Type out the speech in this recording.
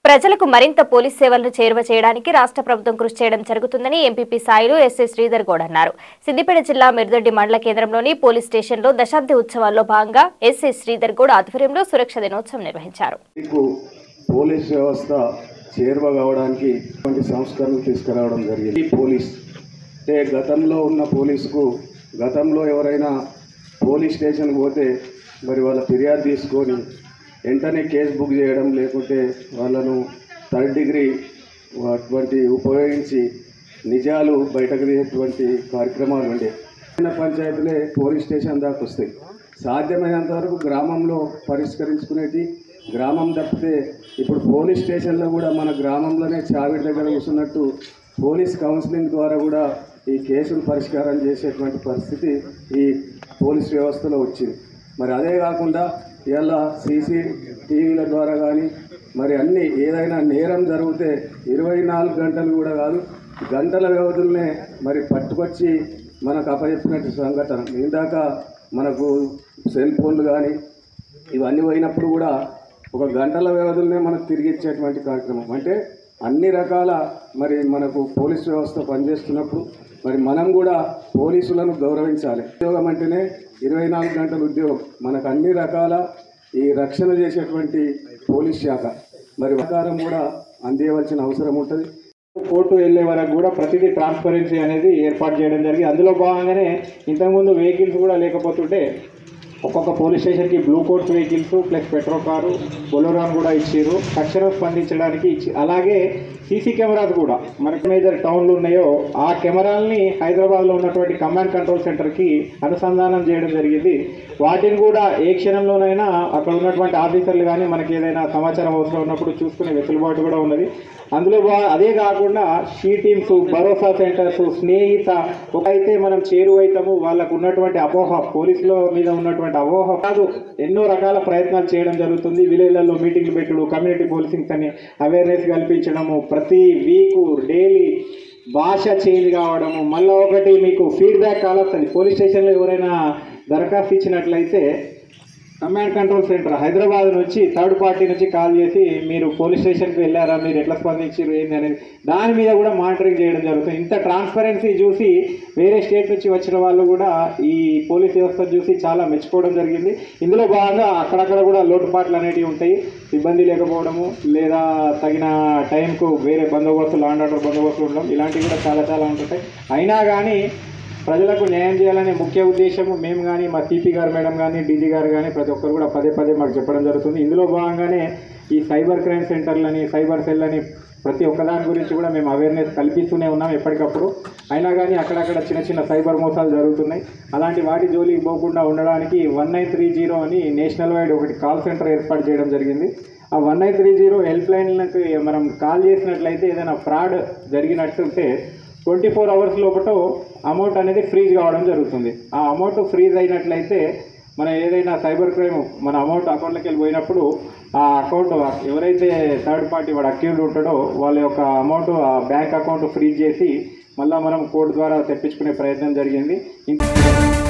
ప్రజలకు మరింత పోలీస్ సేవలను చేరువ చేయడానికి రాష్ట్ర ప్రభుత్వం కృషి చేయడం జరుగుతుందని ఎంపీపీ సాయిలు ఎస్ఐ శ్రీధర్ గౌడ్ అన్నారు. సిద్దిపేట జిల్లా మిర్దొడ్డి మండల కేంద్రంలోని పోలీస్ స్టేషన్లో దశాబ్ది ఉత్సవాల్లో భాగంగా ఎస్ఐ శ్రీధర్ గౌడ్ ఆధ్వర్యంలో సురక్ష దినోత్సవం నిర్వహించారు. పోలీస్ వ్యవస్థ చేరువ కావడానికి సంస్కరణలు తీసుకురావడం జరిగింది. పోలీస్ అంటే గతంలో ఉన్న పోలీసుకు గతంలో ఎవరైనా పోలీస్ స్టేషన్ పోతే మరి వాళ్ళ ఫిర్యాదు తీసుకొని వెంటనే కేసు బుక్ చేయడం, లేకుంటే వాళ్ళను థర్డ్ డిగ్రీ అటువంటి ఉపయోగించి నిజాలు బయటకు తీసేటువంటి కార్యక్రమాలు ఉండే. పంచాయతీలే పోలీస్ స్టేషన్ దాకా వస్తాయి. సాధ్యమైనంత వరకు గ్రామంలో పరిష్కరించుకునేది గ్రామం తప్పితే ఇప్పుడు పోలీస్ స్టేషన్లో కూడా మన గ్రామంలోనే చావిడి దగ్గర కూర్చున్నట్టు పోలీస్ కౌన్సిలింగ్ ద్వారా కూడా ఈ కేసులు పరిష్కారం చేసేటువంటి పరిస్థితి ఈ పోలీస్ వ్యవస్థలో వచ్చింది. మరి అదే కాకుండా ఇలా CCTVల ద్వారా కానీ మరి అన్నీ ఏదైనా నేరం జరిగితే 24 గంటలు కూడా కాదు, గంటల వ్యవధులనే మరి పట్టుకొచ్చి మనకు అప్పచెప్పినట్టు సంఘటన. ఇందాక మనకు సెల్ ఫోన్లు కానీ ఇవన్నీ పోయినప్పుడు కూడా ఒక గంటల వ్యవధులనే మనకు తిరిగి ఇచ్చేటువంటి కార్యక్రమం. అంటే అన్ని రకాల మరి మనకు పోలీస్ వ్యవస్థ పనిచేస్తున్నప్పుడు మరి మనం కూడా పోలీసులను గౌరవించాలి. ఉద్యోగం అంటేనే 24 గంటల ఉద్యోగం. మనకు అన్ని రకాల ఈ రక్షణ చేసేటువంటి పోలీస్ శాఖ మరి ప్రకారం కూడా అందించవలసిన అవసరం ఉంటుంది. కోర్టు వెళ్ళే వరకు కూడా ప్రతిదీ ట్రాన్స్పరెన్సీ అనేది ఏర్పాటు చేయడం జరిగింది. అందులో భాగంగానే ఇంతకుముందు వెహికల్స్ కూడా లేకపోతుంటే ఒక్కొక్క పోలీస్ స్టేషన్కి blue coats vehicles plus petro car బొలెరోని కూడా ఇచ్చారు తక్షణం స్పందించడానికి. అలాగే సీసీ కెమెరాస్ కూడా మనకి మేజర్ టౌన్లు ఉన్నాయో ఆ కెమెరాలని హైదరాబాద్లో ఉన్నటువంటి కమాండ్ కంట్రోల్ సెంటర్కి అనుసంధానం చేయడం జరిగింది. వాటిని కూడా ఏ క్షణంలోనైనా అక్కడ ఉన్నటువంటి ఆఫీసర్లు కానీ మనకి ఏదైనా సమాచారం అవసరం ఉన్నప్పుడు చూసుకునే వెసులుబాటు కూడా ఉన్నది. అందులో అదే కాకుండా she teams, Bharosa centres, Snehitha ఒకైతే మనం చేరువైతాము వాళ్ళకు ఉన్నటువంటి అపోహ పోలీసుల మీద ఉన్నటువంటి అపోహ కాదు, ఎన్నో రకాల ప్రయత్నాలు చేయడం జరుగుతుంది. విలేజ్లలో మీటింగ్లు పెట్టుడు, కమ్యూనిటీ పోలీసింగ్స్ అని అవేర్నెస్ కల్పించడము, ప్రతి వీకు డైలీ భాష చేంజ్ కావడము. మళ్ళీ ఒకటి మీకు ఫీడ్బ్యాక్ కాల్ వస్తుంది. పోలీస్ స్టేషన్లో ఎవరైనా దరఖాస్తు ఇచ్చినట్లయితే కమాండ్ కంట్రోల్ సెంటర్ హైదరాబాద్ నుంచి థర్డ్ పార్టీ నుంచి కాల్ చేసి మీరు పోలీస్ స్టేషన్కి వెళ్ళారా, మీరు ఎట్లా స్పందించారు ఏంది అనేది దాని మీద కూడా మానిటరింగ్ చేయడం జరుగుతుంది. ఇంత ట్రాన్స్పరెన్సీ చూసి వేరే స్టేట్ నుంచి వచ్చిన వాళ్ళు కూడా ఈ పోలీస్ వ్యవస్థను చూసి చాలా మెచ్చుకోవడం జరిగింది. ఇందులో భాగంగా అక్కడక్కడ కూడా లోటుపాట్లు అనేటివి ఉంటాయి. సిబ్బంది లేకపోవడము లేదా తగిన టైంకు వేరే బందోబస్తు, లాండ్ ఆర్డర్ బందోబస్తు ఉండడం ఇలాంటివి కూడా చాలా ఉంటుంటాయి. అయినా కానీ ప్రజలకు న్యాయం చేయాలనే ముఖ్య ఉద్దేశము మేము కానీ మా సిపి గారు మేడం కానీ డీజీ గారు కానీ ప్రతి ఒక్కరు కూడా పదే మాకు చెప్పడం జరుగుతుంది. ఇందులో భాగంగానే ఈ సైబర్ క్రైమ్ సెంటర్లని, సైబర్ సెల్ అని ప్రతి ఒక్కదాని గురించి కూడా మేము అవేర్నెస్ కల్పిస్తూనే ఉన్నాం ఎప్పటికప్పుడు. అయినా కానీ అక్కడక్కడ చిన్న సైబర్ మోసాలు జరుగుతున్నాయి. అలాంటి వాటి జోలికి పోకుండా ఉండడానికి 1930 అని నేషనల్ వైడ్ ఒకటి కాల్ సెంటర్ ఏర్పాటు చేయడం జరిగింది. ఆ 1930 హెల్ప్ లైన్లకు మనం కాల్ చేసినట్లయితే ఏదైనా ఫ్రాడ్ జరిగినట్టుంటే 24 అవర్స్ లోపల అమౌంట్ అనేది ఫ్రీజ్ కావడం జరుగుతుంది. ఆ అమౌంట్ ఫ్రీజ్ అయినట్లయితే మనం ఏదైనా సైబర్ క్రైమ్ మన అమౌంట్ అకౌంట్లోకి వెళ్ళిపోయినప్పుడు ఆ అకౌంట్ ఎవరైతే థర్డ్ పార్టీ వాడు అక్యూజ్డ్ ఉంటాడో వాళ్ళ యొక్క అమౌంట్ ఆ బ్యాంక్ అకౌంట్ ఫ్రీజ్ చేసి మళ్ళీ మనం కోర్టు ద్వారా తెప్పించుకునే ప్రయత్నం జరిగింది.